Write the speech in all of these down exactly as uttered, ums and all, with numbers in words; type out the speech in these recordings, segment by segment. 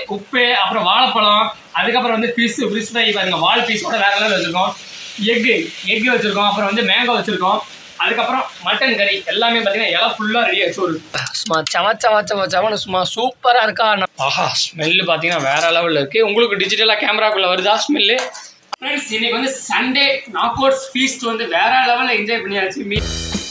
உப்பு அப்புறம் வாழைப்பழம் அதுக்கப்புறம் வந்து ஃபிஷ் ஃபிஷ் ஃப்ரை பாருங்க வால் பீஸோட வேற லெவலில் வச்சுருக்கோம் எக்கு எக்கு வச்சுருக்கோம் அப்புறம் வந்து மேங்கோ வச்சுருக்கோம் அதுக்கப்புறம் மட்டன் கறி எல்லாமே பார்த்தீங்கன்னா எல்லாம் ஃபுல்லாக ரெடி ஆச்சு ஒரு சும்மா சவ சவ சவ சவன்னு சும்மா சூப்பராக இருக்கா ஆஹா ஸ்மெல்லு பார்த்தீங்கன்னா வேற லெவலில் இருக்குது உங்களுக்கு டிஜிட்டலாக கேமராக்குள்ளே வருதா ஸ்மெல்லு ஃப்ரெண்ட்ஸ் இன்னைக்கு வந்து சண்டே நாக் அவுட் ஃபீஸ்ட் வந்து வேற லெவலில் என்ஜாய் பண்ணியாச்சு மீ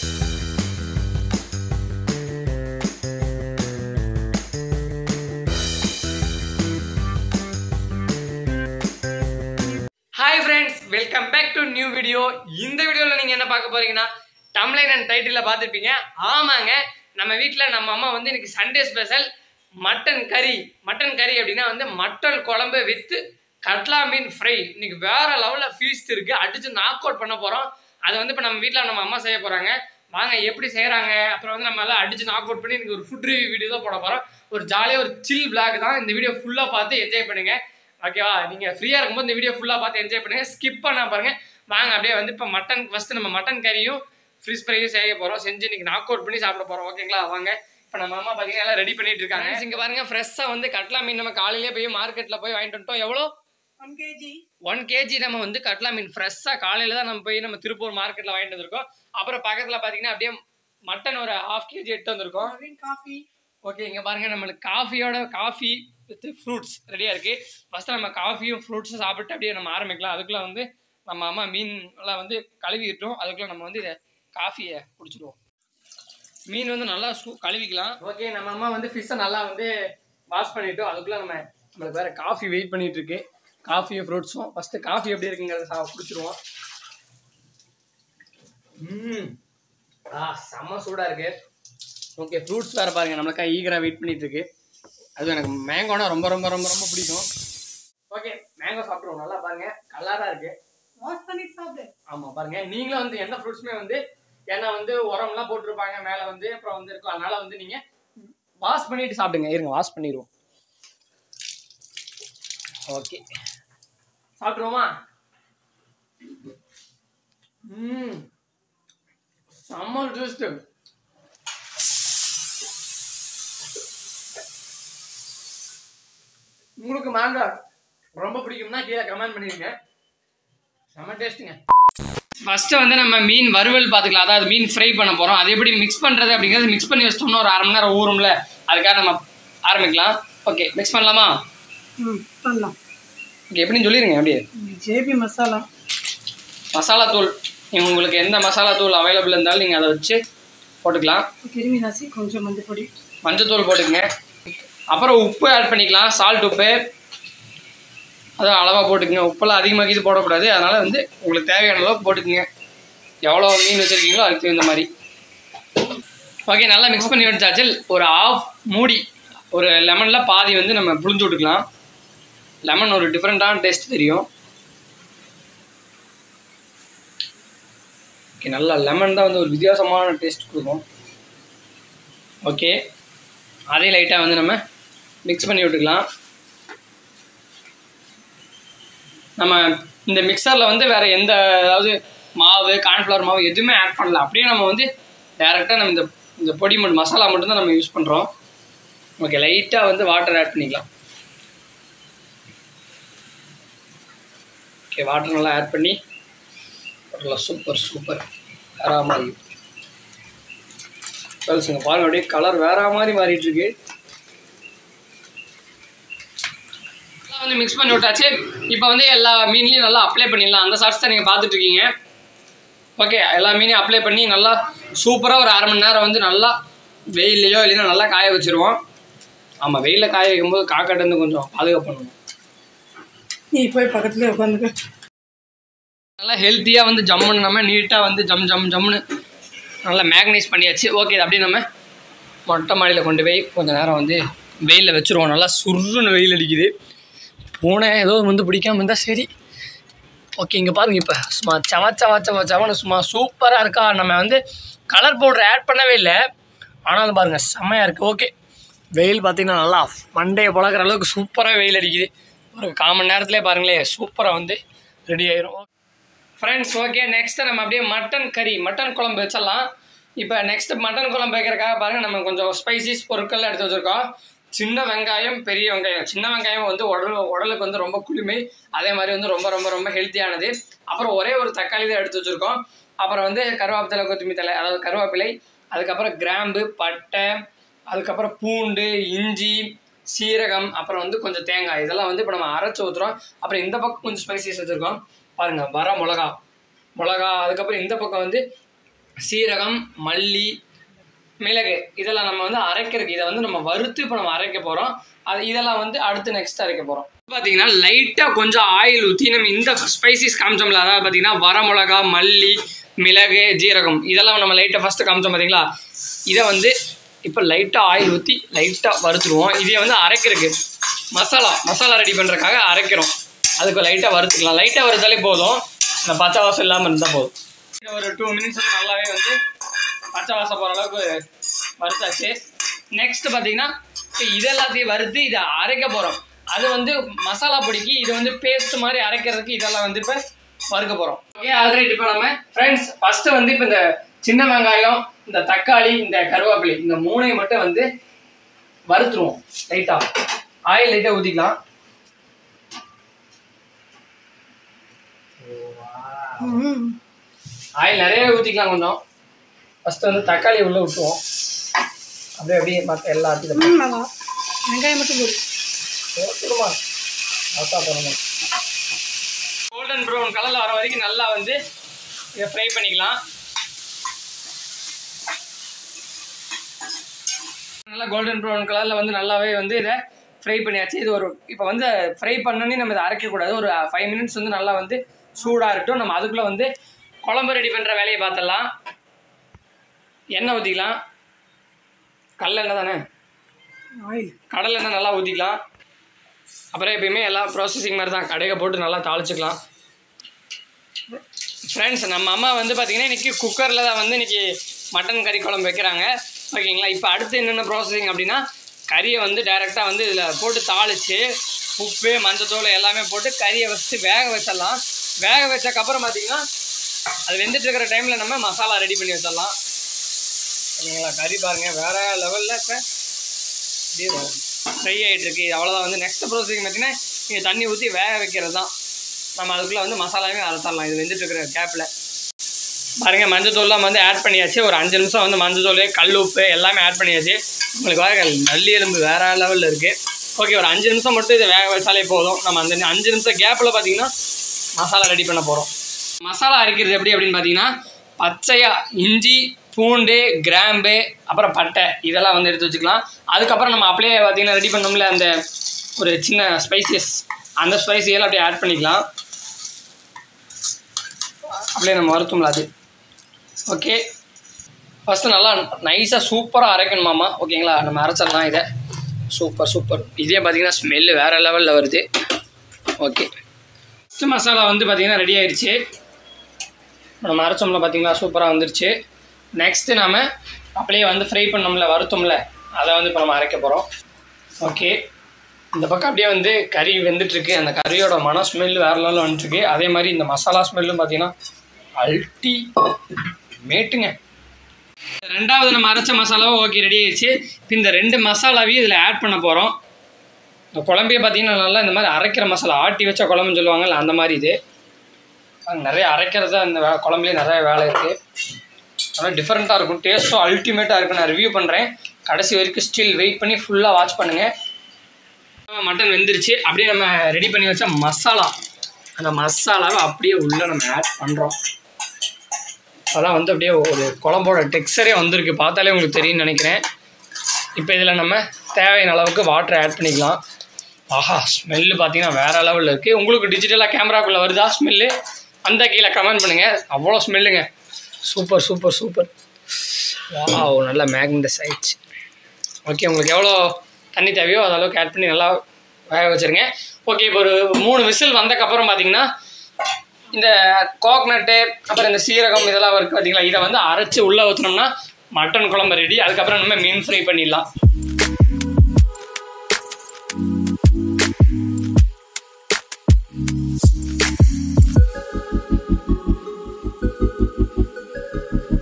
hi friends welcome back to new video இந்த வீடியோவில் நீங்கள் என்ன பார்க்க போறீங்கன்னா தம்ப்லைன் அண்ட் டைட்டிலில் பார்த்துருப்பீங்க ஆமாங்க நம்ம வீட்டில் நம்ம அம்மா வந்து இன்னைக்கு சண்டே ஸ்பெஷல் மட்டன் கறி மட்டன் கறி அப்படின்னா வந்து மட்டன் குழம்பு வித்து கட்லா மீன் ஃப்ரை இன்னைக்கு வேற லெவலில் ஃபீஸ்ட் இருக்குது அடித்து நாக் அவுட் பண்ண போகிறோம் அதை வந்து இப்போ நம்ம வீட்டில் நம்ம அம்மா செய்ய போகிறாங்க வாங்க எப்படி செய்கிறாங்க அப்புறம் வந்து நம்ம எல்லாம் அடித்து நாக் அவுட் பண்ணி இன்னைக்கு ஒரு ஃபுட் ரிவ்யூ வீடியோ தான் போட போகிறோம் ஒரு ஜாலியாக ஒரு சில் பிளாக் தான் இந்த வீடியோ ஃபுல்லாக பார்த்து என்ஜாய் பண்ணுங்கள் ஓகேவா நீங்கள் ஃப்ரீயாக இருக்கும்போது இந்த வீடியோ ஃபுல்லாக பார்த்து என்ஜாய் பண்ணுங்கள் ஸ்கிப் பண்ணால் பாருங்கள் வாங்க அப்படியே வந்து இப்போ மட்டன் ஃபஸ்ட்டு நம்ம மட்டன் கறியும் ஃப்ரிஷ் ஃப்ரையும் செய்ய போகிறோம் செஞ்சு இன்னைக்கு நாக் அவுட் பண்ணி சாப்பிட போகிறோம் ஓகேங்களா வாங்க இப்போ நம்ம அம்மா பார்த்தீங்கன்னா எல்லாம் ரெடி பண்ணிட்டு இருக்காங்க இங்கே பாருங்கள் ஃப்ரெஷ்ஷாக வந்து கட்லா மீன் நம்ம காலையிலே போய் மார்க்கெட்டில் போய் வாங்கிட்டு வந்துட்டோம் எவ்வளோ ஒன் கேஜி ஒன் கேஜி நம்ம வந்து கட்லா மீன் ஃப்ரெஷ்ஷாக காலையில் தான் நம்ம போய் நம்ம திருப்பூர் மார்க்கெட்டில் வாங்கிட்டு வந்திருக்கோம் அப்புறம் பக்கத்தில் பார்த்தீங்கன்னா அப்படியே மட்டன் ஒரு ஹாஃப் கேஜி எடுத்து வந்திருக்கோம் காஃபி ஓகே இங்கே பாருங்கள் நம்மளுக்கு காஃபியோட காஃபி வித் ஃப்ரூட்ஸ் ரெடியாக இருக்குது ஃபஸ்ட்டு நம்ம காஃபியும் ஃப்ரூட்ஸும் சாப்பிட்டு அப்படியே நம்ம ஆரம்பிக்கலாம் அதுக்குள்ளே வந்து நம்ம அம்மா மீன் எல்லாம் வந்து கழுவிட்டோம் அதுக்குள்ளே நம்ம வந்து இதை காஃபியை குடிச்சிடுவோம் மீன் வந்து நல்லா சூ கழுவிக்கலாம் ஓகே நம்ம அம்மா வந்து ஃபிஷ்ஷை நல்லா வந்து வாஷ் பண்ணிட்டோம் அதுக்குள்ளே நம்ம நம்மளுக்கு வேறு காஃபி வெயிட் பண்ணிகிட்டு இருக்கு காஃபியும் ஃப்ரூட்ஸும் ஃபஸ்ட்டு காஃபி எப்படி இருக்குங்கிறத சா குடிச்சிடுவோம் ம் ஆ செம்ம சூடாக இருக்குது ஓகே ஃப்ரூட்ஸ் வேறு பாருங்கள் நம்மளுக்கா ஈகராக வெயிட் பண்ணிகிட்டு இருக்கு அது எனக்கு மேங்கோனா ரொம்ப ரொம்ப ரொம்ப ரொம்ப பிடிக்கும் ஓகே மேங்கோ சாப்பிடுவோம் நல்லா பாருங்க கலராக இருக்கு வாஷ் பண்ணி சாப்பிடு ஆமாம் பாருங்க நீங்களும் வந்து எந்த ஃப்ரூட்ஸுமே வந்து ஏன்னா வந்து உரம்லாம் போட்டிருப்பாங்க மேலே வந்து அப்புறம் வந்து இருக்கும் அதனால வந்து நீங்கள் வாஷ் பண்ணிட்டு சாப்பிடுங்க இருங்க வாஷ் பண்ணிடுவோம் ஓகே சாப்பிட்ருவோமா ம் செம்ம டேஸ்ட்டு உங்களுக்கு மாங்காய் ரொம்ப பிடிக்கும்னா கீழே கமெண்ட் பண்ணிடுங்க செம்ம டேஸ்ட்டுங்க ஃபஸ்ட்டு வந்து நம்ம மீன் வறுவல் பார்த்துக்கலாம் அதாவது மீன் ஃப்ரை பண்ண போகிறோம் அது எப்படி மிக்ஸ் பண்ணுறது அப்படிங்கிறது மிக்ஸ் பண்ணி வச்சிட்டோம்னா ஒரு அரை மணி நேரம் ஊறும்ல அதுக்காக நம்ம ஆரம்பிக்கலாம் ஓகே மிக்ஸ் பண்ணலாமா ம் பண்ணலாம் ஓகே எப்படின்னு சொல்லிடுங்க அப்படியே ஜேபி மசாலா மசாலா தூள் உங்களுக்கு எந்த மசாலா தூள் அவைலபிள் இருந்தாலும் நீங்கள் அதை வச்சு போட்டுக்கலாம் கிருமி நாசி கொஞ்சம் மஞ்சள் பொடி மஞ்சத்தூள் போட்டுக்கங்க அப்புறம் உப்பு ஆட் பண்ணிக்கலாம் சால்ட் உப்பு அதான் அளவாக போட்டுக்குங்க உப்பெல்லாம் அதிகமாக இது போடக்கூடாது அதனால் வந்து உங்களுக்கு தேவையான அளவுக்கு போட்டுக்குங்க எவ்வளோ மீன் வச்சுருக்கீங்களோ அதுக்கு இந்த மாதிரி ஓகே நல்லா மிக்ஸ் பண்ணி வச்சாச்சு ஒரு ஆஃப் மூடி ஒரு லெமனில் பாதி வந்து நம்ம புளிஞ்சு விட்டுக்கலாம் லெமன் ஒரு டிஃப்ரெண்ட்டான டேஸ்ட் தெரியும் ஓகே நல்லா லெமன் தான் வந்து ஒரு வித்தியாசமான டேஸ்ட் கொடுக்கும் ஓகே அதே லைட்டாக வந்து நம்ம மிக்ஸ் பண்ணி விட்டுக்கலாம் நம்ம இந்த மிக்சரில் வந்து வேறு எந்த அதாவது மாவு கார்ன்ஃப்ளவர் மாவு எதுவுமே ஆட் பண்ணல அப்படியே நம்ம வந்து டேரெக்டாக நம்ம இந்த இந்த பொடி மட்டும் மசாலா மட்டும்தான் நம்ம யூஸ் பண்ணுறோம் ஓகே லைட்டாக வந்து வாட்டர் ஆட் பண்ணிக்கலாம் ஓகே வாட்டர் நல்லா ஆட் பண்ணி சூப்பர் சூப்பர் வேற மாதிரி கல்ஸுங்க பாருங்க அப்படியே கலர் வேற மாதிரி மாறிட்டு இருக்கு வந்து மிக்ஸ் பண்ணி விட்டாச்சு இப்போ வந்து எல்லா மீன்லையும் நல்லா அப்ளை பண்ணிடலாம் அந்த சாட்ஸ் தான் நீங்கள் பார்த்துட்டு இருக்கீங்க ஓகே எல்லா மீனையும் அப்ளை பண்ணி நல்லா சூப்பராக ஒரு அரை மணி நேரம் வந்து நல்லா வெயிலையோ இல்லைன்னா நல்லா காய வச்சுருவோம் ஆமாம் வெயிலில் காய வைக்கும்போது காக்காட்டு வந்து கொஞ்சம் பாதுகாப்பு பண்ணணும் நீ போய் பக்கத்துலேயே உட்காந்துக்க நல்லா ஹெல்த்தியாக வந்து ஜம்முன்னு நம்ம நீட்டாக வந்து ஜம் ஜம் ஜம்முன்னு நல்லா மேக்னைஸ் பண்ணியாச்சு ஓகே அப்படியே நம்ம மொட்டை மாடியில் கொண்டு போய் கொஞ்சம் நேரம் வந்து வெயிலில் வச்சுருவோம் நல்லா சுருன்னு வெயில் அடிக்குது பூனை ஏதோ வந்து பிடிக்காம இருந்தால் சரி ஓகே இங்கே பாருங்கள் இப்போ சும்மா சவ சவ சவ சவன்னு சும்மா சூப்பராக இருக்கா நம்ம வந்து கலர் பவுடர் ஆட் பண்ணவே இல்லை ஆனாலும் பாருங்கள் செம்மையாக இருக்குது ஓகே வெயில் பார்த்திங்கன்னா நல்லா மண்டையை பழக்கிற அளவுக்கு சூப்பராக வெயில் அடிக்குது ஒரு கால் மணி நேரத்துலேயே பாருங்களேன் சூப்பராக வந்து ரெடி ஆயிரும் ஃப்ரெண்ட்ஸ் ஓகே நெக்ஸ்ட்டு நம்ம அப்படியே மட்டன் கறி மட்டன் குழம்பு வச்சிடலாம் இப்போ நெக்ஸ்ட்டு மட்டன் குழம்பு வைக்கிறதுக்காக பாருங்கள் நம்ம கொஞ்சம் ஸ்பைசிஸ் பொருட்கள்லாம் எடுத்து வச்சுருக்கோம் சின்ன வெங்காயம் பெரிய வெங்காயம். சின்ன வெங்காயம் வந்து உடல் உடலுக்கு வந்து ரொம்ப குளுமை, அதே மாதிரி வந்து ரொம்ப ரொம்ப ரொம்ப ஹெல்த்தியானது. அப்புறம் ஒரே ஒரு தக்காளி தான் எடுத்து வச்சுருக்கோம். அப்புறம் வந்து கருவேப்பிலை, கொத்தமல்லி தழை, அதாவது கருவேப்பிலை, அதுக்கப்புறம் கிராம்பு, பட்டை, அதுக்கப்புறம் பூண்டு, இஞ்சி, சீரகம், அப்புறம் வந்து கொஞ்சம் தேங்காய், இதெல்லாம் வந்து இப்போ நம்ம அரைச்சி ஊற்றுறோம். அப்புறம் இந்த பக்கம் கொஞ்சம் ஸ்பைசஸ் வச்சுருக்கோம் பாருங்கள், வர மிளகா மிளகா அதுக்கப்புறம் இந்த பக்கம் வந்து சீரகம், மல்லி, மிளகு, இதெல்லாம் நம்ம வந்து அரைக்கிறதுக்கு இதை வந்து நம்ம வறுத்து இப்போ நம்ம அரைக்க போகிறோம். அது இதெல்லாம் வந்து அடுத்து நெக்ஸ்ட் அரைக்க போகிறோம். பார்த்தீங்கன்னா லைட்டாக கொஞ்சம் ஆயில் ஊற்றி நம்ம இந்த ஸ்பைசஸ் காமிச்சோம்ல, அதாவது பார்த்தீங்கன்னா வர மிளகா, மல்லி, மிளகு, ஜீரகம், இதெல்லாம் நம்ம லைட்டாக ஃபஸ்ட்டு காமிச்சோம் பார்த்தீங்களா. இதை வந்து இப்போ லைட்டாக ஆயில் ஊற்றி லைட்டாக வறுத்துருவோம். இதை வந்து அரைக்கிறதுக்கு மசாலா மசாலா ரெடி பண்ணுறதுக்காக அரைக்கிறோம். அதுக்கு லைட்டாக வறுத்துக்கலாம். லைட்டாக வறுத்தாலே போதும், இந்த பச்சை வாசம் இல்லாமல் இருந்தால் போதும். ஒரு டூ மினிட்ஸ் வந்து நல்லாவே வந்து பச்சை வாசம் போகிற அளவுக்கு வறுத்தாச்சு. நெக்ஸ்ட் பார்த்தீங்கன்னா இப்போ இது எல்லாத்தையும் வறுத்து இதை அரைக்க போகிறோம். அது வந்து மசாலா பொடிக்கு இது வந்து பேஸ்ட் மாதிரி அரைக்கிறதுக்கு இதெல்லாம் வந்து இப்போ வறுக்க போகிறோம். ஓகே, ஆல்ரெடி இப்போ நம்ம ஃப்ரெண்ட்ஸ் ஃபஸ்ட்டு வந்து இப்போ இந்த சின்ன வெங்காயம், இந்த தக்காளி, இந்த கருவேப்பிலை, இந்த மூணையும் மட்டும் வந்து வறுத்துருவோம். லைட்டாக ஆயில் லைட்டாக ஊற்றிக்கலாம். ஆயில் நிறைய ஊற்றிக்கலாம். கொஞ்சம் ஃபஸ்ட்டு வந்து தக்காளி உள்ளே விட்டுருவோம். அப்படியே அப்படியே மற்ற எல்லாத்தையும் வெங்காயம் மட்டும் போடு. போட்டுருமா அதான் போடணும். கோல்டன் ப்ரௌன் கலரில் வர வரைக்கும் நல்லா வந்து இதை ஃப்ரை பண்ணிக்கலாம். நல்லா கோல்டன் ப்ரௌன் கலரில் வந்து நல்லாவே வந்து இதை ஃப்ரை பண்ணியாச்சு. இது ஒரு இப்போ வந்து ஃப்ரை பண்ணோன்னே நம்ம இதை அரைக்கக்கூடாது. ஒரு ஃபைவ் மினிட்ஸ் வந்து நல்லா வந்து சூடாக இருக்கட்டும். நம்ம அதுக்குள்ளே வந்து குழம்பு ரெடி பண்ணுற வேலையை பார்த்துடலாம். எண்ணெய் ஊற்றிக்கலாம். கடலெண்ணெய் தானே, ஆயில் கடலெண்ணெய் நல்லா ஊற்றிக்கலாம். அப்புறம் எப்பயுமே எல்லாம் ப்ராசஸிங் மாதிரி தான், கடையை போட்டு நல்லா தாளிச்சிக்கலாம். ஃப்ரெண்ட்ஸ் நம்ம அம்மா வந்து பார்த்திங்கன்னா இன்றைக்கி குக்கரில் தான் வந்து இன்றைக்கி மட்டன் கறி குழம்பு வைக்கிறாங்க. ஓகேங்களா, இப்போ அடுத்து என்னென்ன ப்ராசஸிங் அப்படின்னா கறியை வந்து டைரெக்டாக வந்து இதில் போட்டு தாளித்து உப்பு, மஞ்சத்தூள் எல்லாமே போட்டு கறியை வச்சு வேக வச்சிடலாம். வேக வச்சக்கப்புறம் பார்த்திங்கன்னா அது வெந்துட்டு இருக்கிற டைமில் நம்ம மசாலா ரெடி பண்ணி வச்சிடலாம். ஓகேங்களா, கறி பாருங்கள் வேறு லெவலில் இப்போ ஃப்ரை ஆகிட்டு இருக்குது. இது அவ்வளோதான். வந்து நெக்ஸ்ட் ப்ராசஸிங் பார்த்திங்கன்னா இங்கே தண்ணி ஊற்றி வேக வைக்கிறது தான். நம்ம அதுக்குள்ளே வந்து மசாலாவே அரைச்சிடலாம். இது வெந்துட்டு இருக்கிற கேப்பில் பாருங்கள் மஞ்சத்தூள்லாம் வந்து ஆட் பண்ணியாச்சு. ஒரு அஞ்சு நிமிஷம் வந்து மஞ்சத்தூள், கல் உப்பு எல்லாமே ஆட் பண்ணியாச்சு. உங்களுக்கு வேறு நல்லி எலும்பு வேறு லெவலில் இருக்குது. ஓகே, ஒரு அஞ்சு நிமிஷம் மட்டும் இதை வேக வச்சாலே போதும். நம்ம அந்த அஞ்சு நிமிஷம் கேப்பில் பார்த்திங்கன்னா மசாலா ரெடி பண்ண போகிறோம். மசாலா அரைக்கிறது எப்படி அப்படின்னு பார்த்தீங்கன்னா பச்சையாக இஞ்சி, பூண்டு, கிராம்பு, அப்புறம் பட்டை இதெல்லாம் வந்து எடுத்து வச்சுக்கலாம். அதுக்கப்புறம் நம்ம அப்படியே பார்த்திங்கன்னா ரெடி பண்ணோம்ல அந்த ஒரு சின்ன ஸ்பைசஸ், அந்த ஸ்பைஸியெல்லாம் அப்படியே ஆட் பண்ணிக்கலாம். அப்படியே நம்ம வறுத்தோம்ல அது. ஓகே, ஃபஸ்ட்டு நல்லா நைஸாக சூப்பராக அரைக்கணுமாம்மா. ஓகேங்களா, நம்ம அரைச்சிடலாம் இதை. Super super. இதே பார்த்திங்கன்னா ஸ்மெல்லு வேறு லெவலில் வருது. ஓகே, ஃபஸ்ட்டு மசாலா வந்து பார்த்திங்கன்னா ரெடி ஆகிடுச்சு. நம்ம அரைச்சோம்ல பார்த்திங்களா சூப்பராக வந்துருச்சு. நெக்ஸ்ட்டு நம்ம அப்படியே வந்து ஃப்ரை பண்ணோம்ல, வறுத்தோம்ல, அதை வந்து இப்போ நம்ம அரைக்க போகிறோம். ஓகே, இந்த பக்கம் அப்படியே வந்து கறி வெந்துட்டுருக்கு. அந்த கறியோட மன ஸ்மெல்லு வேறு லெவலில் வந்துட்டுருக்கு. அதே மாதிரி இந்த மசாலா ஸ்மெல்லும் பார்த்திங்கன்னா அல்டி மேட்டுங்க. ரெண்டாவது நம்ம அரைச்ச மசாலாவும் ஓகே ரெடி ஆகிடுச்சு. இப்போ இந்த ரெண்டு மசாலாவையும் இதில் ஆட் பண்ண போகிறோம். இந்த குழம்பையே பார்த்திங்கன்னா நல்லா இந்த மாதிரி அரைக்கிற மசாலா, ஆட்டி வச்ச குழம்புன்னு சொல்லுவாங்கல்ல அந்த மாதிரி. இது நிறைய அரைக்கிறது அந்த வே குழம்புலேயே நிறைய வேலை இருக்குது. அதனால் டிஃப்ரெண்ட்டாக இருக்கும், டேஸ்ட்டும் அல்டிமேட்டாக இருக்கும். நான் ரிவ்யூ பண்ணுறேன், கடைசி வரைக்கும் ஸ்டில் வெயிட் பண்ணி ஃபுல்லாக வாட்ச் பண்ணுங்கள். மட்டன் வெந்துருச்சு. அப்படியே நம்ம ரெடி பண்ணி வச்ச மசாலா, அந்த மசாலாவை அப்படியே உள்ளே நம்ம ஆட் பண்ணுறோம். அதெல்லாம் வந்து அப்படியே ஒரு குழம்போட டெக்ஸ்சரே வந்திருக்கு, பார்த்தாலே உங்களுக்கு தெரியும்னு நினைக்கிறேன். இப்போ இதில் நம்ம தேவையான அளவுக்கு வாட்டர் ஆட் பண்ணிக்கலாம். ஆஹா, ஸ்மெல்லு பார்த்தீங்கன்னா வேறு லெவலில் இருக்குது. உங்களுக்கு டிஜிட்டலாக கேமராக்குள்ளே வருதா ஸ்மெல்லு? அந்த கீழே கமெண்ட் பண்ணுங்கள். அவ்வளோ ஸ்மெல்லுங்க, சூப்பர் சூப்பர் சூப்பர். வாவ், நல்லா மேக்னடைஸ் ஆயிடுச்சு. ஓகே, உங்களுக்கு எவ்வளோ தண்ணி தேவையோ அதளவுக்கு ஆட் பண்ணி நல்லா வேக வச்சுருங்க. ஓகே, இப்போ ஒரு மூணு விசில் வந்தக்கப்புறம் பார்த்தீங்கன்னா இந்த கோக்னட்டு, அப்புறம் இந்த சீரகம் இதெல்லாம் இருக்குது பார்த்தீங்களா, இதை வந்து அரைச்சி உள்ளே ஊற்றினோம்னா மட்டன் குழம்பு ரெடி. அதுக்கப்புறம் நம்ம மீன் ஃப்ரை பண்ணிடலாம்.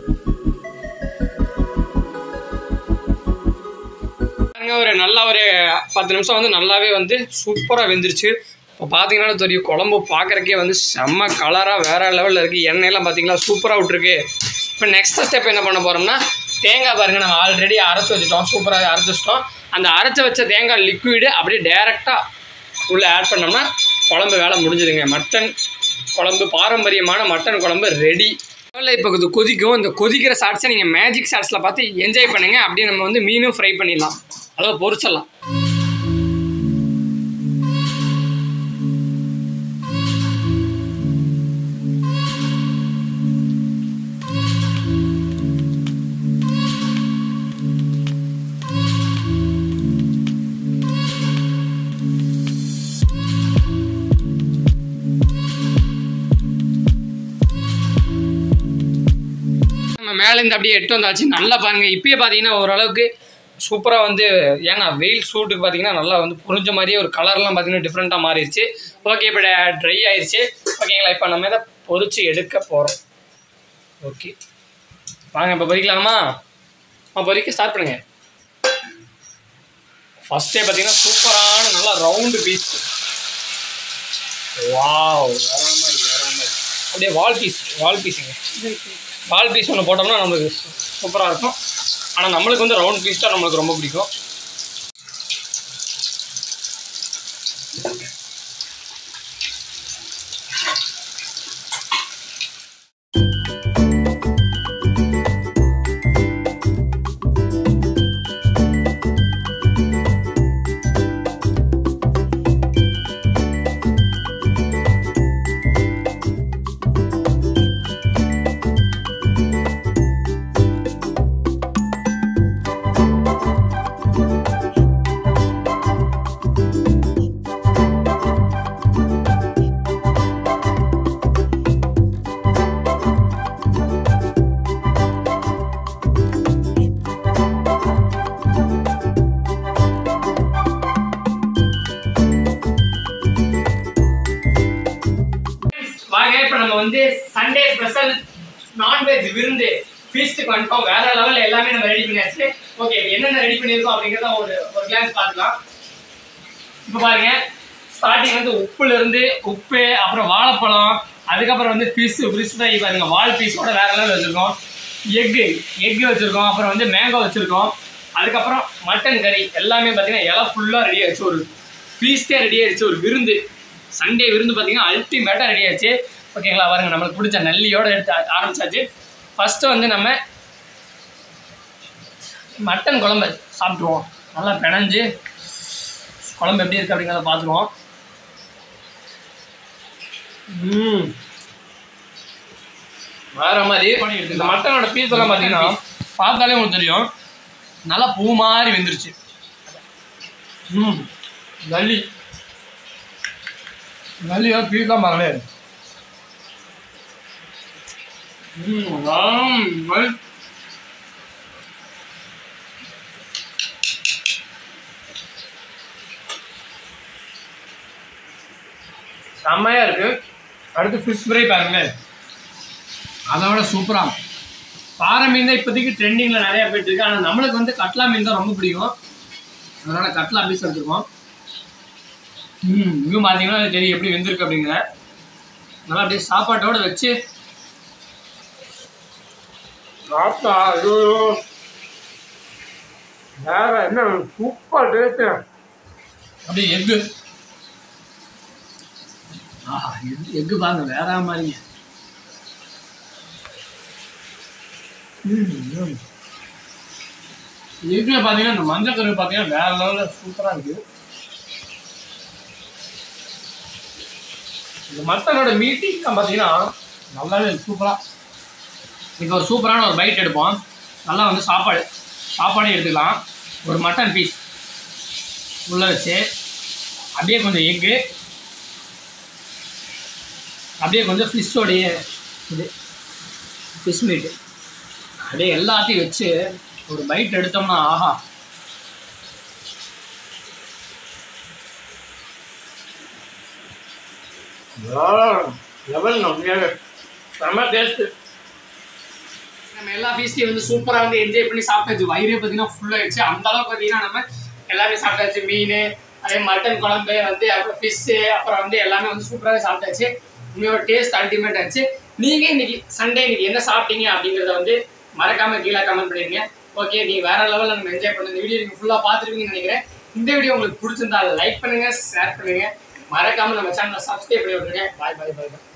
ஒரு நல்ல ஒரு பத்து நிமிஷம் வந்து நல்லாவே வந்து சூப்பராக வெந்துருச்சு. இப்போ பார்த்தீங்கன்னா தெரியும் குழம்பு பார்க்குறக்கே வந்து செம்ம கலராக வேறு லெவலில் இருக்குது. எண்ணெயெல்லாம் பார்த்தீங்களா சூப்பராக விட்ருக்கு. இப்போ நெக்ஸ்ட் ஸ்டெப் என்ன பண்ண போகிறோம்னா தேங்காய் பாருங்கள் நம்ம ஆல்ரெடி அரைச்சி வச்சுட்டோம், சூப்பராக அரைச்சி வச்சிட்டோம். அந்த அரைச்சி வச்ச தேங்காய் லிக்விடு அப்படியே டேரெக்டாக உள்ளே ஆட் பண்ணோம்னா குழம்பு வேலை முடிஞ்சுதுங்க. மட்டன் குழம்பு, பாரம்பரியமான மட்டன் குழம்பு ரெடி. இப்போ இது கொதிக்கும். இந்த கொதிக்கிற ஷார்ட்ஸை நீங்கள் மேஜிக் ஷார்ட்ஸில் பார்த்து என்ஜாய் பண்ணுங்கள். அப்படியே நம்ம வந்து மீனும் ஃப்ரை பண்ணிடலாம், அதாவது பொரிச்சிடலாம். மேலேருந்து அப்படியே எட்டு வந்தாச்சு. நல்லா பாருங்கள், இப்பயே பார்த்தீங்கன்னா ஓரளவுக்கு சூப்பராக வந்து, ஏன்னா வெயில் சூட்டுக்கு பார்த்தீங்கன்னா நல்லா வந்து புரிஞ்ச மாதிரியே ஒரு கலர்லாம் பார்த்தீங்கன்னா டிஃப்ரெண்ட்டாக மாறிடுச்சு. ஓகே, இப்போ ட்ரை ஆயிடுச்சு. ஓகேங்களா, இப்போ நம்ம இதை பொரிச்சு எடுக்க போகிறோம். ஓகே வாங்க இப்போ பொரிக்கலாமா? ஆ பொரிக்க ஸ்டார்ட் பண்ணுங்க. ஃபஸ்ட்டே பார்த்தீங்கன்னா சூப்பரான நல்லா ரவுண்டு பீஸ். வாவ், வேற மாதிரி வேற மாதிரி அப்படியே வால் பீஸ் வால் பீஸுங்க வால் பீஸ் ஒன்று போட்டோம்னா நம்மளுக்கு சூப்பராக இருக்கும். ஆனால் நம்மளுக்கு வந்து ரவுண்ட் பீஸ் தான் நம்மளுக்கு ரொம்ப பிடிக்கும். இப்போ நம்ம வந்து சண்டே ஸ்பெஷல் நான்வெஜ் விருந்து ஃபீஸ்ட்டுக்கு வந்துட்டோம். வேற லெவலில் எல்லாமே நம்ம ரெடி பண்ணியாச்சு. ஓகே, என்னென்ன ரெடி பண்ணியிருக்கோம் அப்படிங்கிறத ஒரு ஒரு கிளாஸ் பார்த்துக்கலாம். இப்போ பாருங்க, ஸ்டார்டிங் வந்து உப்புல இருந்து உப்பு, அப்புறம் வாழைப்பழம், அதுக்கப்புறம் வந்து ஃபிஷ் ஃபிஷ் ஃப்ரை பாருங்க, வால் பீஸோட வேற லெவலில் வச்சுருக்கோம். எக்கு எக்கு வச்சுருக்கோம். அப்புறம் வந்து மேங்கோ வச்சுருக்கோம். அதுக்கப்புறம் மட்டன் கறி எல்லாமே பார்த்தீங்கன்னா இலை ஃபுல்லாக ரெடி ஆயிடுச்சு. ஒரு ஃபீஸ்டே ரெடி ஆயிடுச்சு. ஒரு விருந்து, சண்டே விருந்து பார்த்தீங்கன்னா அல்டிமேட்டாக ரெடி ஆயிடுச்சு. ஓகேங்களா, பாருங்க நம்மளுக்கு பிடிச்ச நல்லியோடு எடுத்து ஆரம்பிச்சாச்சு. ஃபஸ்ட்டு வந்து நம்ம மட்டன் குழம்பு சாப்பிட்ருவோம். நல்லா பிணைஞ்சு குழம்பு எப்படி இருக்குது அப்படிங்கிறத பார்த்துருவோம். ம் வேற மாதிரி இந்த மட்டனோட பீஸ் எல்லாம் பார்த்தீங்கன்னா பார்த்தாலே உங்களுக்கு தெரியும், நல்லா பூ மாதிரி வெந்துருச்சு. ம் நல்லி நல்லியோ பீஸ் தான் பாருங்களே. செம்மையா இருக்கு. அடுத்து ஃபிஷ் ஃப்ரை பாருங்க, அதோட சூப்பரா. பாறை மீன் தான் இப்போதைக்கு ட்ரெண்டிங்கில் நிறையா போயிட்டு இருக்கு. ஆனால் நம்மளுக்கு வந்து கட்லா மீன் தான் ரொம்ப பிடிக்கும். அதனால கட்லா பீஸ் எடுத்துருக்கோம். ம் இன்னும் பார்த்தீங்கன்னா தெரியும் எப்படி வெந்திருக்கு அப்படிங்கிற. நல்லா அப்படியே சாப்பாட்டோட வச்சு சாப்பிட்டா ஐயோ வேற என்ன சூப்பர் டேஸ்ட்டு. அப்படியே எக்கு, ஆ எக் எக்கு பாருங்க வேற மாதிரிங்க. ம் எக்குல பார்த்தீங்கன்னா இந்த மஞ்சள் கரு பார்த்தீங்கன்னா வேற லெவலில் சூப்பராக இருக்குது. இந்த மட்டனோட மீட்டிங் பார்த்தீங்கன்னா நல்லாவே சூப்பராக. இப்போ ஒரு சூப்பரான ஒரு பைட் எடுப்போம். நல்லா வந்து சாப்பாடு சாப்பாடே எடுத்துக்கலாம். ஒரு மட்டன் பீஸ் உள்ளே வச்சு அப்படியே கொஞ்சம் எக்கு, அப்படியே கொஞ்சம் ஃபிஷ்ஷோடைய இது ஃபிஷ் மீட்டு அப்படியே எல்லாத்தையும் வச்சு ஒரு பைட் எடுத்தோம்னா ஆஹா லெவல் நம்மளே செம்ம டேஸ்ட்டு. நம்ம எல்லா ஃபீஸ்டையும் வந்து சூப்பராக வந்து என்ஜாய் பண்ணி சாப்பிட்டாச்சு. வயிறே பார்த்தீங்கன்னா ஃபுல் ஆயிடுச்சு. அந்த அளவுக்கு பார்த்தீங்கன்னா நம்ம எல்லாமே சாப்பிட்டாச்சு. மீன், அதே மட்டன் குழம்பு வந்து, அப்புறம் ஃபிஷ்ஷு, அப்புறம் வந்து எல்லாமே வந்து சூப்பராகவே சாப்பிட்டாச்சு. உண்மையோட டேஸ்ட் அல்டிமேட் ஆச்சு. நீங்கள் இன்னைக்கு சண்டே இன்னைக்கு என்ன சாப்பிட்டீங்க அப்படிங்கிறத வந்து மறக்காம கீழே கமெண்ட் பண்ணிடுங்க. ஓகே, நீங்கள் வேற லெவலில் நம்ம என்ஜாய் பண்ண இந்த வீடியோ நீங்கள் ஃபுல்லாக பார்த்துருப்பீங்கன்னு நினைக்கிறேன். இந்த வீடியோ உங்களுக்கு பிடிச்சிருந்தா லைக் பண்ணுங்க, ஷேர் பண்ணுங்க, மறக்காம நம்ம சேனலை சப்ஸ்கிரைப் பண்ணி விட்டுருங்க. பாய் பாய் பாய் பாய்.